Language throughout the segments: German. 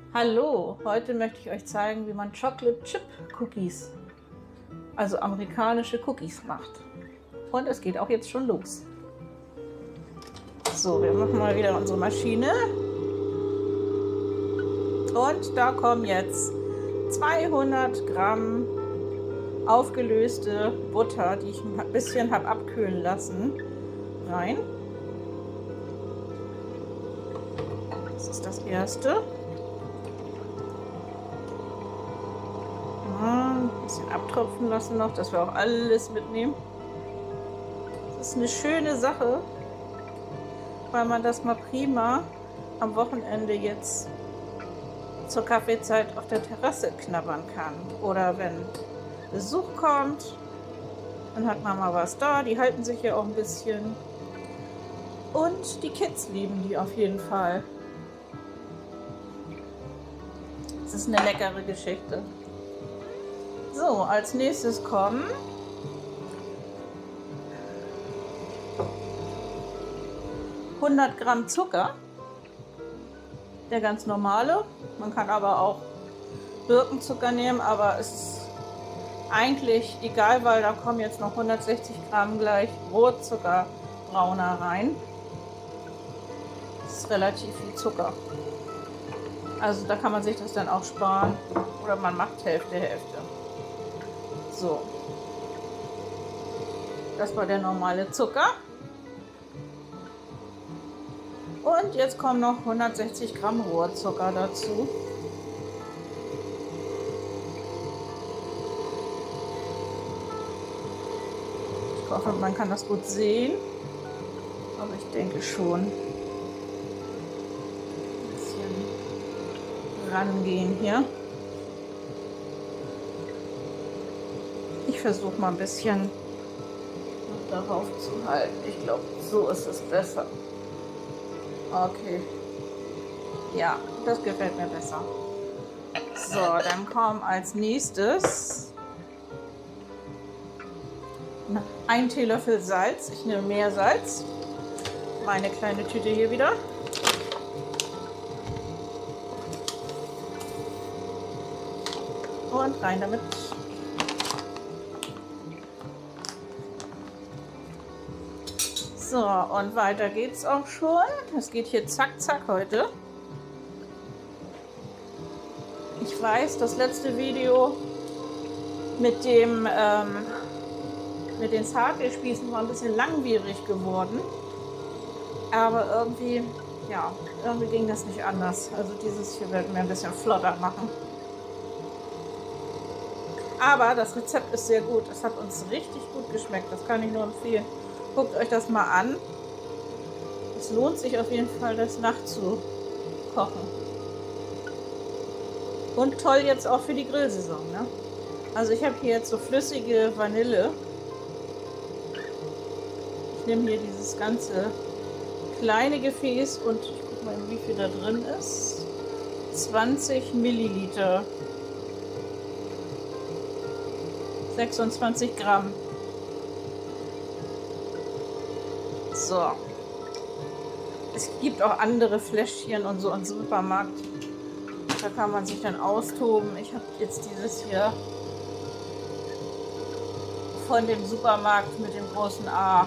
Hallo, heute möchte ich euch zeigen, wie man Chocolate Chip Cookies, also amerikanische Cookies macht. Und es geht auch jetzt schon los. So, wir machen mal wieder unsere Maschine. Und da kommen jetzt 200 Gramm aufgelöste Butter, die ich ein bisschen habe abkühlen lassen, rein. Das ist das erste. Ein bisschen abtropfen lassen noch, dass wir auch alles mitnehmen. Das ist eine schöne Sache, weil man das mal prima am Wochenende jetzt zur Kaffeezeit auf der Terrasse knabbern kann. Oder wenn Besuch kommt, dann hat man mal was da. Die halten sich ja auch ein bisschen. Und die Kids lieben die auf jeden Fall. Das ist eine leckere Geschichte. So, als nächstes kommen ...100 Gramm Zucker, der ganz normale. Man kann aber auch Birkenzucker nehmen, aber es ist eigentlich egal, weil da kommen jetzt noch 160 Gramm gleich Brotzucker brauner rein. Das ist relativ viel Zucker. Also da kann man sich das dann auch sparen oder man macht Hälfte. So, das war der normale Zucker. Und jetzt kommen noch 160 Gramm Rohrzucker dazu. Ich hoffe, man kann das gut sehen. Aber ich denke schon. Ein bisschen rangehen hier. Ich versuche mal ein bisschen darauf zu halten. Ich glaube, so ist es besser. Okay. Ja, das gefällt mir besser. So, dann kommt als nächstes 1 Teelöffel Salz. Ich nehme mehr Salz. Meine kleine Tüte hier wieder. Und rein damit. So, und weiter geht's auch schon. Es geht hier zack, zack heute. Ich weiß, das letzte Video mit den Zartbierspießen war ein bisschen langwierig geworden. Aber irgendwie, ja, irgendwie ging das nicht anders. Also dieses hier werden wir ein bisschen flotter machen. Aber das Rezept ist sehr gut. Es hat uns richtig gut geschmeckt. Das kann ich nur empfehlen. Guckt euch das mal an. Es lohnt sich auf jeden Fall, das nachzukochen. Und toll jetzt auch für die Grillsaison. Ne? Also ich habe hier jetzt so flüssige Vanille. Ich nehme hier dieses ganze kleine Gefäß und ich gucke mal, wie viel da drin ist. 20 Milliliter. 26 Gramm. So. Es gibt auch andere Fläschchen und so im Supermarkt. Da kann man sich dann austoben. Ich habe jetzt dieses hier von dem Supermarkt mit dem großen A.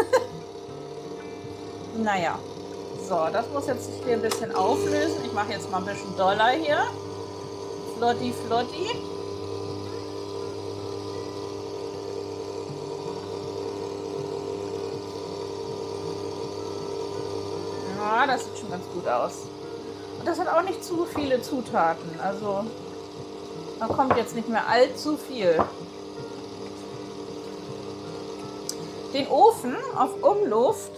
Naja. So, das muss jetzt sich hier ein bisschen auflösen. Ich mache jetzt mal ein bisschen doller hier. Flotti, flotti. Ja, das sieht schon ganz gut aus. Und das hat auch nicht zu viele Zutaten. Also da kommt jetzt nicht mehr allzu viel. Den Ofen auf Umluft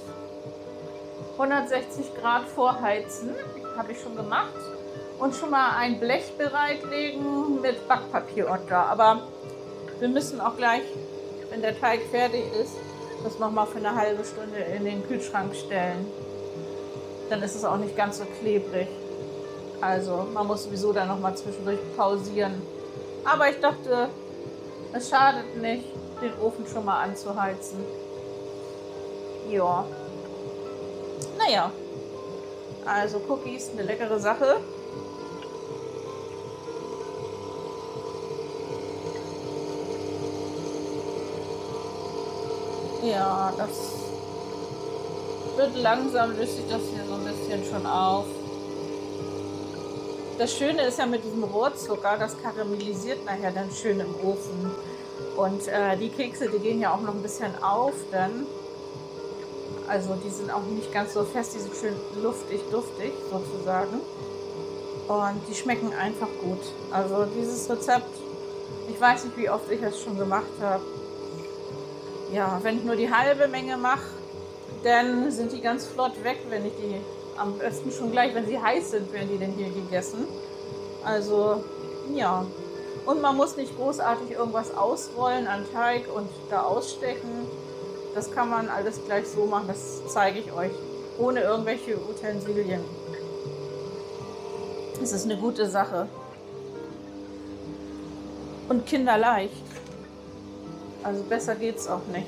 160 Grad vorheizen. Habe ich schon gemacht. Und schon mal ein Blech bereitlegen mit Backpapier unter. Aber wir müssen auch gleich, wenn der Teig fertig ist, das nochmal für eine halbe Stunde in den Kühlschrank stellen. Dann ist es auch nicht ganz so klebrig. Also man muss sowieso dann noch mal zwischendurch pausieren. Aber ich dachte, es schadet nicht, den Ofen schon mal anzuheizen. Ja. Naja. Also Cookies, eine leckere Sache. Ja, das wird langsam, löst sich das hier so ein bisschen schon auf. Das Schöne ist ja mit diesem Rohrzucker, das karamellisiert nachher dann schön im Ofen. Und die Kekse, die gehen ja auch noch ein bisschen auf dann. Also die sind auch nicht ganz so fest, die sind schön luftig, duftig sozusagen. Und die schmecken einfach gut. Also dieses Rezept, ich weiß nicht, wie oft ich es schon gemacht habe. Ja, wenn ich nur die halbe Menge mache, dann sind die ganz flott weg, wenn ich die am besten schon gleich, wenn sie heiß sind, werden die denn hier gegessen. Also, ja. Und man muss nicht großartig irgendwas ausrollen an Teig und da ausstecken. Das kann man alles gleich so machen, das zeige ich euch. Ohne irgendwelche Utensilien. Das ist eine gute Sache. Und kinderleicht. Also besser geht's auch nicht.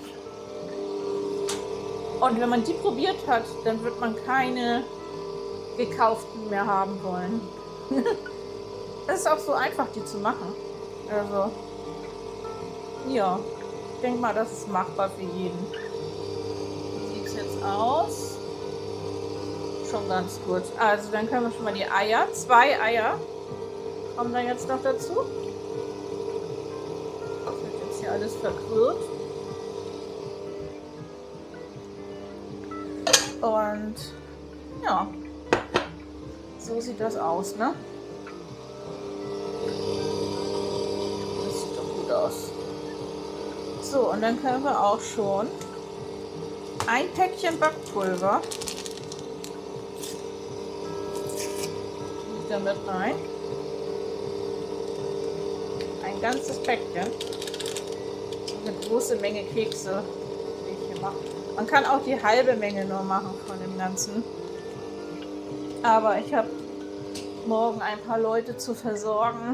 Und wenn man die probiert hat, dann wird man keine gekauften mehr haben wollen. Es ist auch so einfach, die zu machen. Also, ja, ich denke mal, das ist machbar für jeden. Wie sieht es jetzt aus? Schon ganz gut. Also, dann können wir schon mal die Eier, 2 Eier, kommen da jetzt noch dazu. Das wird jetzt hier alles verquirlt. Und ja, so sieht das aus, ne? Das sieht doch gut aus. So, und dann können wir auch schon ein Päckchen Backpulver damit rein. Ein ganzes Päckchen. Eine große Menge Kekse, die ich hier mache. Man kann auch die halbe Menge nur machen von dem Ganzen. Aber ich habe morgen ein paar Leute zu versorgen.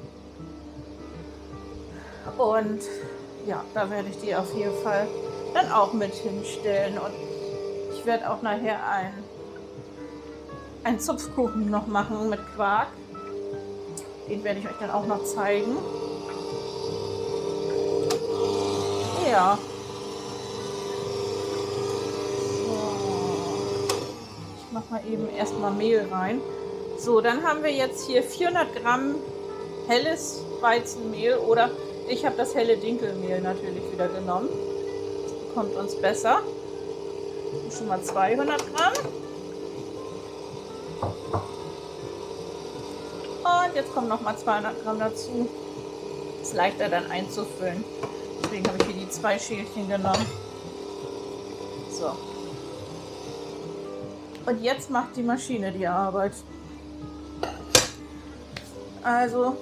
Und ja, da werde ich die auf jeden Fall dann auch mit hinstellen. Und ich werde auch nachher einen Zupfkuchen noch machen mit Quark. Den werde ich euch dann auch noch zeigen. Ja. Ich mache mal eben erstmal Mehl rein. So, dann haben wir jetzt hier 400 Gramm helles Weizenmehl oder ich habe das helle Dinkelmehl natürlich wieder genommen. Das bekommt uns besser. Und schon mal 200 Gramm. Und jetzt kommen noch mal 200 Gramm dazu. Ist leichter dann einzufüllen. Deswegen habe ich hier die 2 Schälchen genommen. So. Und jetzt macht die Maschine die Arbeit. Also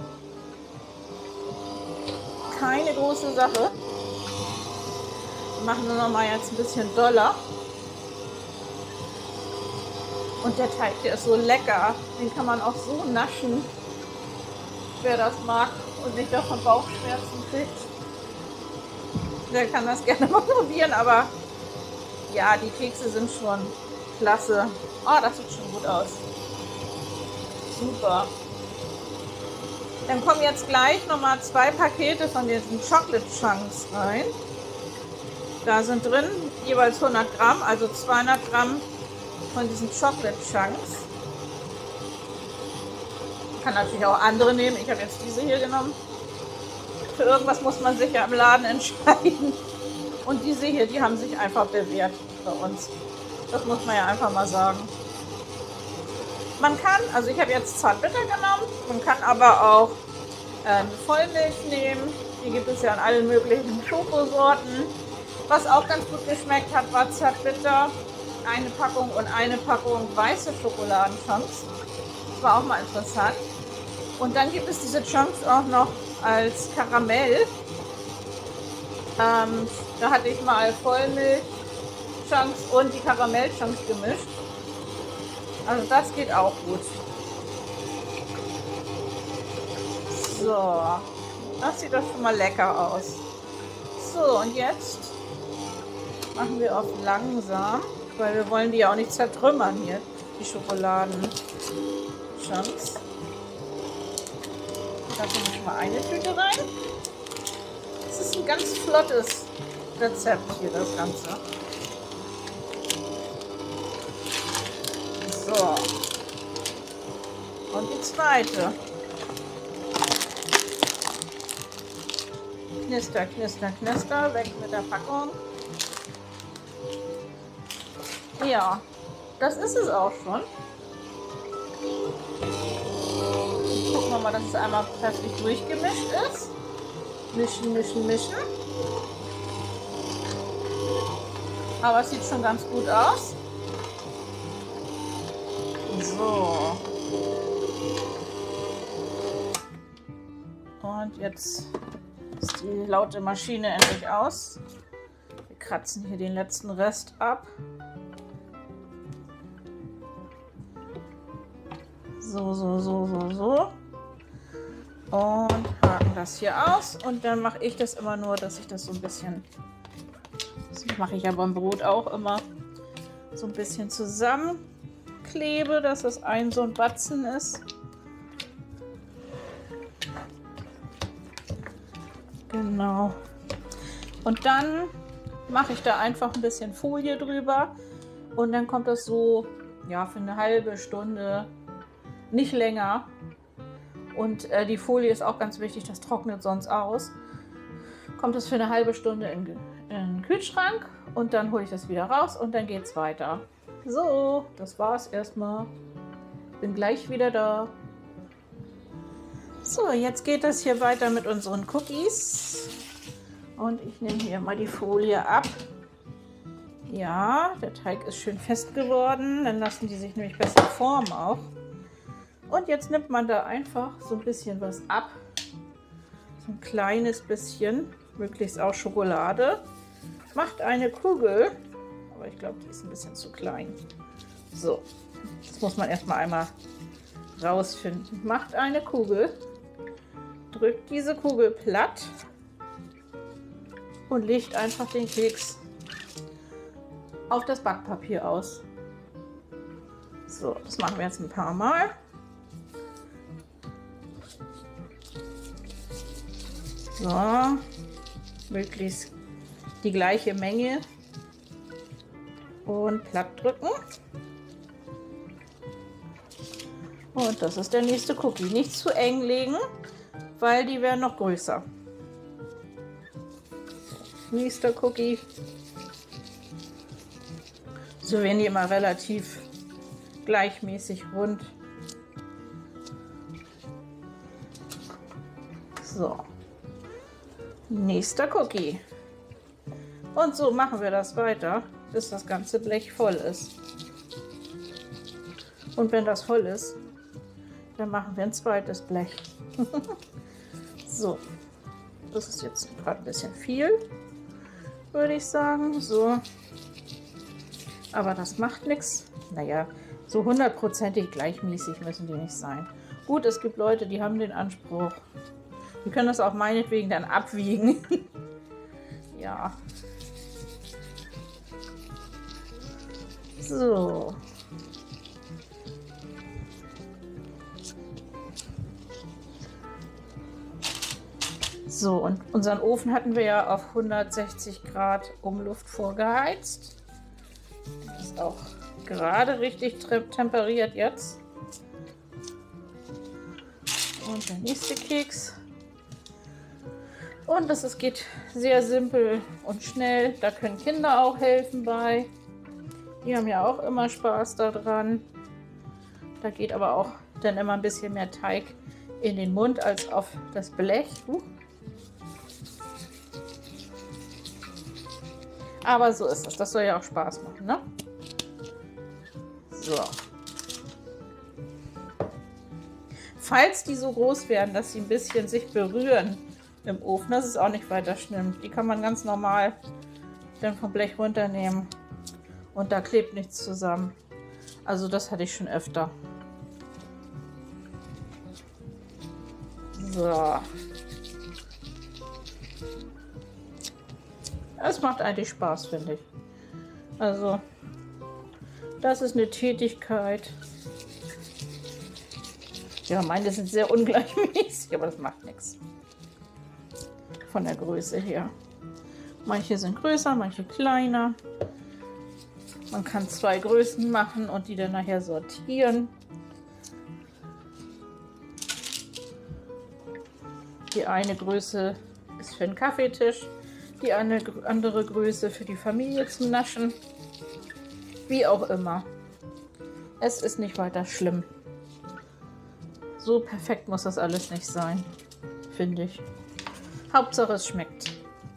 keine große Sache. Wir machen nur noch mal jetzt ein bisschen doller. Und der Teig, der ist so lecker. Den kann man auch so naschen, wer das mag und nicht davon Bauchschmerzen kriegt. Der kann das gerne mal probieren, aber ja, die Kekse sind schon klasse. Oh, das sieht schon gut aus. Super. Dann kommen jetzt gleich nochmal 2 Pakete von diesen Chocolate Chunks rein. Da sind drin jeweils 100 Gramm, also 200 Gramm von diesen Chocolate Chunks. Ich kann natürlich auch andere nehmen. Ich habe jetzt diese hier genommen. Für irgendwas muss man sich ja im Laden entscheiden. Und diese hier, die haben sich einfach bewährt bei uns. Das muss man ja einfach mal sagen. Man kann, also ich habe jetzt Zartbitter genommen, man kann aber auch Vollmilch nehmen. Die gibt es ja in allen möglichen Schokosorten. Was auch ganz gut geschmeckt hat, war Zartbitter. Eine Packung und eine Packung weiße Schokoladenchunks. Das war auch mal interessant. Und dann gibt es diese Chunks auch noch als Karamell. Da hatte ich mal Vollmilch-Chunks und die Karamell-Chunks gemischt. Also das geht auch gut. So, das sieht doch schon mal lecker aus. So, und jetzt machen wir auf langsam, weil wir wollen die ja auch nicht zertrümmern hier, die Schokoladen-Chunks. Da kommt schon mal eine Tüte rein. Das ist ein ganz flottes Rezept hier, das Ganze. So. Und die zweite. Knister, knister, knister. Weg mit der Packung. Ja, das ist es auch schon. Gucken wir mal, dass es einmal kräftig durchgemischt ist. Mischen, mischen, mischen. Aber es sieht schon ganz gut aus. So. Und jetzt ist die laute Maschine endlich aus. Wir kratzen hier den letzten Rest ab. So, so, so, so, so. Und haken das hier aus. Und dann mache ich das immer nur, dass ich das so ein bisschen, das mache ich ja beim Brot auch immer, so ein bisschen zusammenklebe, dass das ein so ein Batzen ist. Genau. Und dann mache ich da einfach ein bisschen Folie drüber. Und dann kommt das so, ja, für eine halbe Stunde, nicht länger. Und die Folie ist auch ganz wichtig, das trocknet sonst aus. Kommt es für eine halbe Stunde in den Kühlschrank und dann hole ich das wieder raus und dann geht es weiter. So, das war's erstmal. Bin gleich wieder da. So, jetzt geht es hier weiter mit unseren Cookies. Und ich nehme hier mal die Folie ab. Ja, der Teig ist schön fest geworden. Dann lassen die sich nämlich besser formen auch. Und jetzt nimmt man da einfach so ein bisschen was ab. So ein kleines bisschen, möglichst auch Schokolade. Macht eine Kugel, aber ich glaube, die ist ein bisschen zu klein. So, das muss man erstmal einmal rausfinden. Macht eine Kugel, drückt diese Kugel platt und legt einfach den Keks auf das Backpapier aus. So, das machen wir jetzt ein paar Mal. So, möglichst die gleiche Menge und platt drücken. Und das ist der nächste Cookie. Nicht zu eng legen, weil die werden noch größer. Nächster Cookie. So werden die immer relativ gleichmäßig rund. So. Nächster Cookie. Und so machen wir das weiter, bis das ganze Blech voll ist. Und wenn das voll ist, dann machen wir ein zweites Blech. So, das ist jetzt gerade ein bisschen viel, würde ich sagen. So, aber das macht nichts. Naja, so hundertprozentig gleichmäßig müssen die nicht sein. Gut, es gibt Leute, die haben den Anspruch. Die können das auch meinetwegen dann abwiegen. Ja. So. So, und unseren Ofen hatten wir ja auf 160 Grad Umluft vorgeheizt. Der ist auch gerade richtig temperiert jetzt. Und der nächste Keks. Und das geht sehr simpel und schnell. Da können Kinder auch helfen bei. Die haben ja auch immer Spaß daran. Da geht aber auch dann immer ein bisschen mehr Teig in den Mund als auf das Blech. Aber so ist es. Das soll ja auch Spaß machen, ne? So. Falls die so groß werden, dass sie ein bisschen sich berühren im Ofen, das ist auch nicht weiter schlimm. Die kann man ganz normal dann vom Blech runternehmen und da klebt nichts zusammen. Also das hatte ich schon öfter. So. Es macht eigentlich Spaß, finde ich. Also, das ist eine Tätigkeit. Ja, meine sind sehr ungleichmäßig, aber das macht nichts. Von der Größe her. Manche sind größer, manche kleiner. Man kann 2 Größen machen und die dann nachher sortieren. Die eine Größe ist für den Kaffeetisch, die andere Größe für die Familie zum Naschen. Wie auch immer. Es ist nicht weiter schlimm. So perfekt muss das alles nicht sein, finde ich. Hauptsache es schmeckt.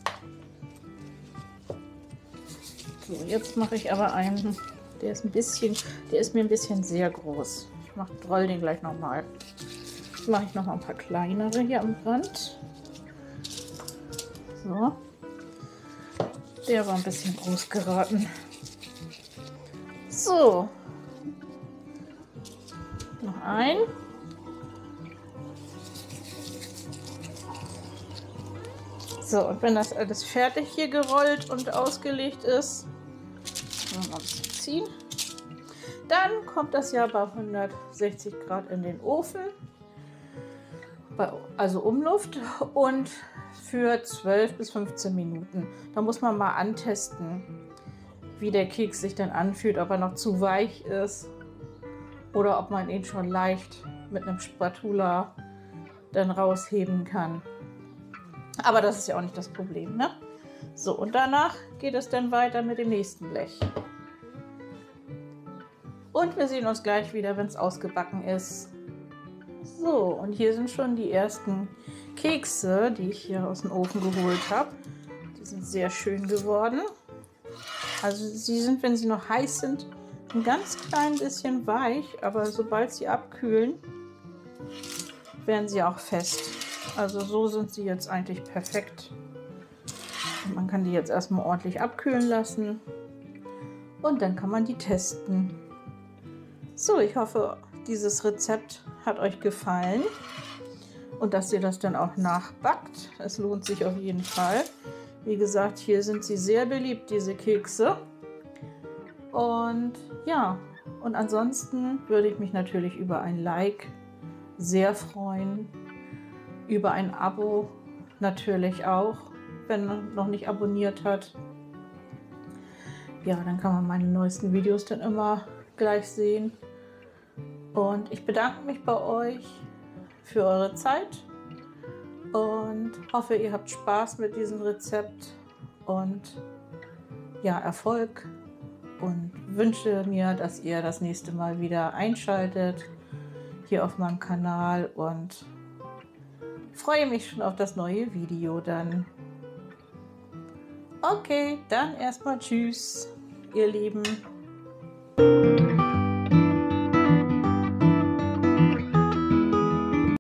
So, jetzt mache ich aber einen, der ist mir ein bisschen sehr groß. Ich roll den gleich nochmal. Jetzt mache ich noch mal ein paar kleinere hier am Rand. So. Der war ein bisschen groß geraten. So. Noch ein. So, und wenn das alles fertig hier gerollt und ausgelegt ist, mal ein bisschen ziehen, dann kommt das ja bei 160 Grad in den Ofen, also Umluft, und für 12 bis 15 Minuten. Da muss man mal antesten, wie der Keks sich dann anfühlt, ob er noch zu weich ist oder ob man ihn schon leicht mit einem Spatula dann rausheben kann. Aber das ist ja auch nicht das Problem, ne? So, und danach geht es dann weiter mit dem nächsten Blech. Und wir sehen uns gleich wieder, wenn es ausgebacken ist. So, und hier sind schon die ersten Kekse, die ich hier aus dem Ofen geholt habe. Die sind sehr schön geworden. Also sie sind, wenn sie noch heiß sind, ein ganz klein bisschen weich, aber sobald sie abkühlen, werden sie auch fest. Also so sind sie jetzt eigentlich perfekt. Und man kann die jetzt erstmal ordentlich abkühlen lassen und dann kann man die testen. So, ich hoffe, dieses Rezept hat euch gefallen und dass ihr das dann auch nachbackt. Es lohnt sich auf jeden Fall. Wie gesagt, hier sind sie sehr beliebt, diese Kekse. Und ja, und ansonsten würde ich mich natürlich über ein Like sehr freuen. Über ein Abo natürlich auch, wenn man noch nicht abonniert hat. Ja, dann kann man meine neuesten Videos dann immer gleich sehen. Und ich bedanke mich bei euch für eure Zeit und hoffe, ihr habt Spaß mit diesem Rezept und ja, Erfolg, und wünsche mir, dass ihr das nächste Mal wieder einschaltet hier auf meinem Kanal und freue mich schon auf das neue Video dann. Okay, dann erstmal tschüss, ihr Lieben.